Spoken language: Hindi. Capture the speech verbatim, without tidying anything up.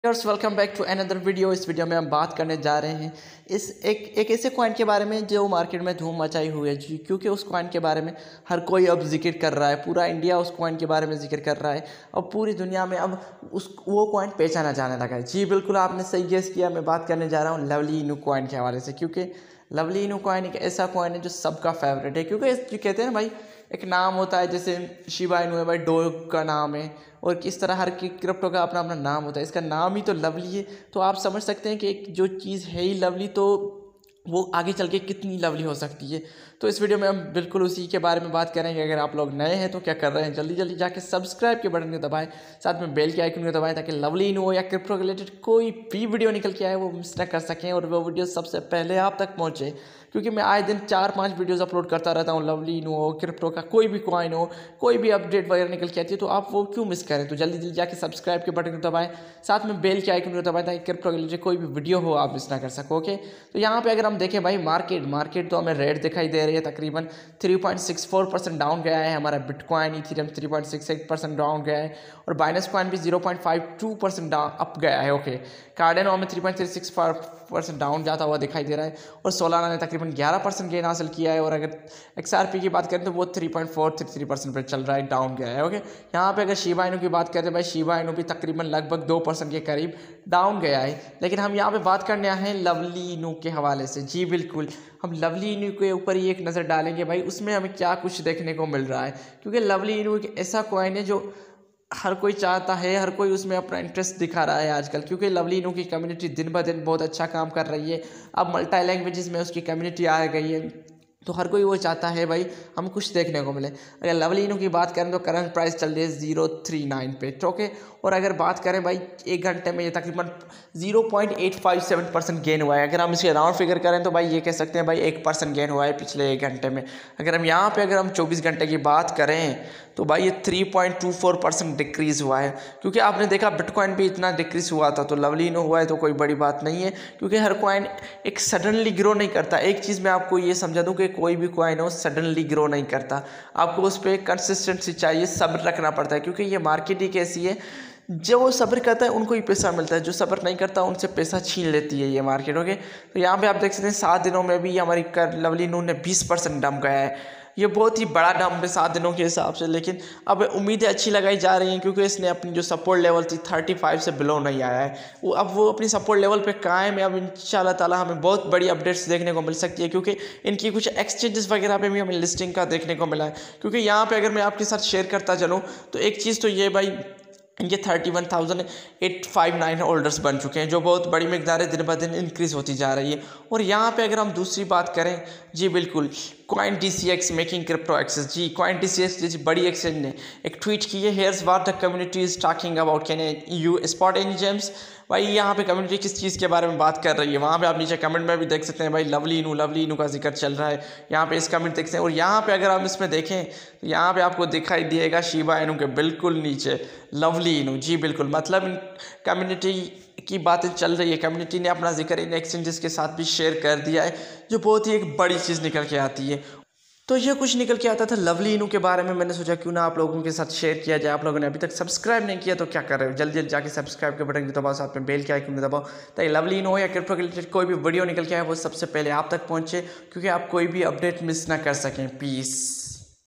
Viewers welcome back to another video. इस वीडियो में हम बात करने जा रहे हैं इस एक एक ऐसे कॉइन के बारे में जो मार्केट में धूम मचाई हुई है जी, क्योंकि उस कॉइन के बारे में हर कोई अब जिक्र कर रहा है। पूरा इंडिया उस कॉइन के बारे में जिक्र कर रहा है और पूरी दुनिया में अब उस वो कॉइन पहचाना जाने लगा है। जी बिल्कुल, आपने सही गेस किया। मैं बात करने जा रहा हूँ लवली इनू कॉइन के हवाले से, क्योंकि लवली इनू कॉइन एक ऐसा कॉइन है जो सबका फेवरेट है। क्योंकि जो कहते हैं ना भाई, एक नाम होता है, जैसे शिबा इनू है भाई, डॉग का नाम है, और किस तरह हर की क्रिप्टो का अपना अपना नाम होता है। इसका नाम ही तो लवली है, तो आप समझ सकते हैं कि एक जो चीज़ है ही लवली, तो वो आगे चल के कितनी लवली हो सकती है। तो इस वीडियो में हम बिल्कुल उसी के बारे में बात करेंगे। अगर आप लोग नए हैं तो क्या कर रहे हैं, जल्दी जल्दी जाके सब्सक्राइब के बटन को दबाएं, साथ में बेल के आइकन को दबाएं, ताकि लवली इनू हो या क्रिप्टो रिलेटेड कोई भी वीडियो निकल के आए वो मिस न कर सकें और वो वीडियो सबसे पहले आप तक पहुँचे। क्योंकि मैं आए दिन चार पांच वीडियोस अपलोड करता रहता हूँ, लवली इनू हो, क्रिप्टो का कोई भी कॉइन हो, कोई भी अपडेट वगैरह निकल के आती है, तो आप वो क्यों मिस करें। तो जल्दी जल्दी जाके सब्सक्राइब के बटन को दबाएं, साथ में बेल के आइकन को दबाएं, ताकि क्रिप्टो रिलेटेड कोई भी वीडियो हो आप मिस ना कर सको। ओके, तो यहाँ पे अगर हम देखें भाई, मार्केट मार्केट तो हमें रेड दिखाई दे रही है, तकरीबन three point six four percent down गया है। हमारा bitcoin ethereum three point six eight percent down गया है, और बाइनेंस कॉइन भी zero point five two percent down up गया है। ओके, कार्डेनो में three point three six percent down जाता हुआ दिखाई दे रहा है, और सोलाना ने तकरीबन ग्यारह परसेंट गेन हासिल किया है। और अगर एक्सआरपी की बात करें तो वो three point four three percent पर चल रहा है, डाउन गया है। ओके, यहाँ पे अगर शिबा इनू की बात करें तो भाई, शिबा इनू भी तकरीबन लगभग दो परसेंट के करीब डाउन गया है। लेकिन हम यहाँ पे बात करने आए हैं लवली इनू के हवाले से। जी बिल्कुल, हम लवली इनू के ऊपर ही एक नज़र डालेंगे भाई, उसमें हमें क्या कुछ देखने को मिल रहा है। क्योंकि लवली इनू एक ऐसा कॉइन है जो हर कोई चाहता है, हर कोई उसमें अपना इंटरेस्ट दिखा रहा है आजकल। क्योंकि लवली इनू की कम्युनिटी दिन ब दिन बहुत अच्छा काम कर रही है। अब मल्टी लैंग्वेजेस में उसकी कम्युनिटी आ गई है, तो हर कोई वो चाहता है भाई हम कुछ देखने को मिले। अगर लवली इनू की बात करें तो करंट प्राइस चल रही है जीरो थ्री नाइन पे। ओके, और अगर बात करें भाई एक घंटे में ये तकरीबन zero point eight five seven percent gain हुआ है। अगर हम इसे राउंड फिगर करें तो भाई ये कह सकते हैं भाई एक परसेंट गेन हुआ है पिछले एक घंटे में। अगर हम यहाँ पे अगर हम चौबीस घंटे की बात करें तो भाई ये three point two four percent decrease हुआ है। क्योंकि आपने देखा बिटकॉइन भी इतना डिक्रीज़ हुआ था, तो लवली इनू हुआ है तो कोई बड़ी बात नहीं है। क्योंकि हर कॉइन एक सडनली ग्रो नहीं करता। एक चीज़ मैं आपको ये समझा दूँ कि कोई भी कॉइन हो सडनली ग्रो नहीं करता, आपको उस पर कंसिस्टेंसी चाहिए, सब्र रखना पड़ता है। क्योंकि ये मार्केट ही कैसी है, जो सब्र करता है उनको ही पैसा मिलता है, जो सब्र नहीं करता उनसे पैसा छीन लेती है ये मार्केट। ओके, तो यहाँ पे आप देख सकते हैं सात दिनों में भी हमारी लवली इनू ने बीस परसेंट डंप गया है। ये बहुत ही बड़ा डंप है सात दिनों के हिसाब से। लेकिन अब उम्मीदें अच्छी लगाई जा रही हैं, क्योंकि इसने अपनी जो सपोर्ट लेवल थी थर्टी फाइव से बिलो नहीं आया है, वो अब वो अपनी सपोर्ट लेवल पे कायम है। अब इंशाल्लाह ताला हमें बहुत बड़ी अपडेट्स देखने को मिल सकती है, क्योंकि इनकी कुछ एक्सचेंजेस वगैरह पे भी हमें लिस्टिंग का देखने को मिला है। क्योंकि यहाँ पे अगर मैं आपके साथ शेयर करता चलूँ तो एक चीज़ तो ये भाई, इनके thirty one thousand eight five nine holders बन चुके हैं, जो बहुत बड़ी मकदार है, दिन ब दिन इंक्रीज़ होती जा रही है। और यहाँ पे अगर हम दूसरी बात करें, जी बिल्कुल, coin D C X making crypto access. जी, कॉइन डी सी एक्स जैसी बड़ी एक्सचेंज ने एक ट्वीट की है, here's what the community is talking about, can you spot any gems. भाई यहाँ पे कम्युनिटी किस चीज़ के बारे में बात कर रही है, वहाँ पे आप नीचे कमेंट में भी देख सकते हैं भाई, लवली इनू लवली इनू का जिक्र चल रहा है। यहाँ पे इस कमेंट देख सकते हैं, और यहाँ पे अगर हम इसमें देखें तो यहाँ पे आपको दिखाई दिएगा शिबा इनू के बिल्कुल नीचे लवली इनू। जी बिल्कुल, मतलब इन कम्युनिटी की बातें चल रही है, कम्युनिटी ने अपना जिक्र इन एक्सचेंजेस के साथ भी शेयर कर दिया है, जो बहुत ही एक बड़ी चीज़ निकल के आती है। तो ये कुछ निकल के आता था लवली इनू के बारे में। मैंने सोचा क्यों ना आप लोगों के साथ शेयर किया जाए। आप लोगों ने अभी तक सब्सक्राइब नहीं किया तो क्या कर रहे हो, जल्दी जल्दी जाके सब्सक्राइब के बटन को दबाओ, साथ में बेल के आइकन को दबाओ, ताकि लवली इनू हो या क्रिप्टो रिलेटेड कोई भी वीडियो निकल के आए वो सबसे पहले आप तक पहुँचे, क्योंकि आप कोई भी अपडेट मिस ना कर सकें। पीस।